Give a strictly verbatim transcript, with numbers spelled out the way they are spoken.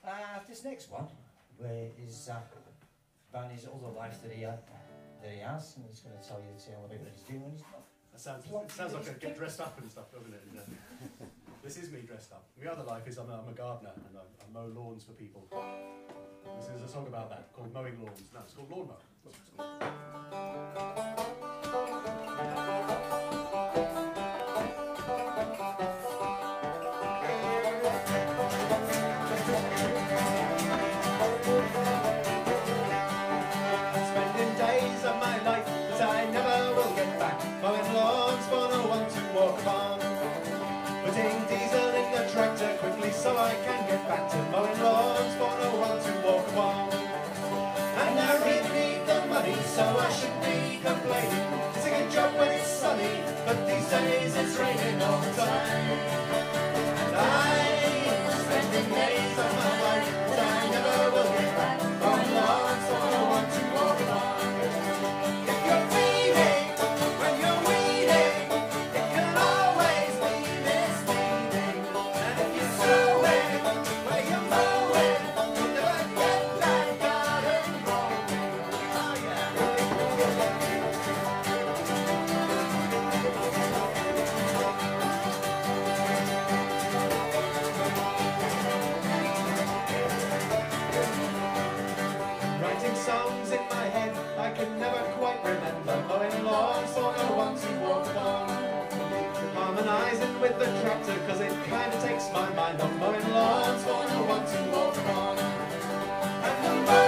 Uh, this next one where is uh, about his other life that he uh, that he has, and he's going to tell you the tale about what he's doing when he's not. That sounds, it sounds like I get dressed up and stuff, doesn't it? And, uh, this is me dressed up. My other life is I'm a, I'm a gardener and I, I mow lawns for people. This is a song about that called Mowing Lawns. No, it's called Lawn Mower. Spending days of my life that I never will get back, mowing lawns for no one to walk upon. Putting diesel in the tractor quickly so I can get back to mowing lawns for no one to walk upon. And I really need the money, so I shouldn't be complaining. It's a good job when it's sunny, but these days it's raining all the time. And I'm spending days of my life that I never will get back, mowing lawns for no one to walk upon. If you're feeding when you're weeding, it can always be misleading. And if you're sowing where you're mowing, you'll never get that garden growing. Oh yeah. Writing songs in my head I can never quite remember, mowing lawns for no one to walk upon. Harmonising with the tractor cause it kinda takes my mind off, mowing lawns for no one to walk upon. And the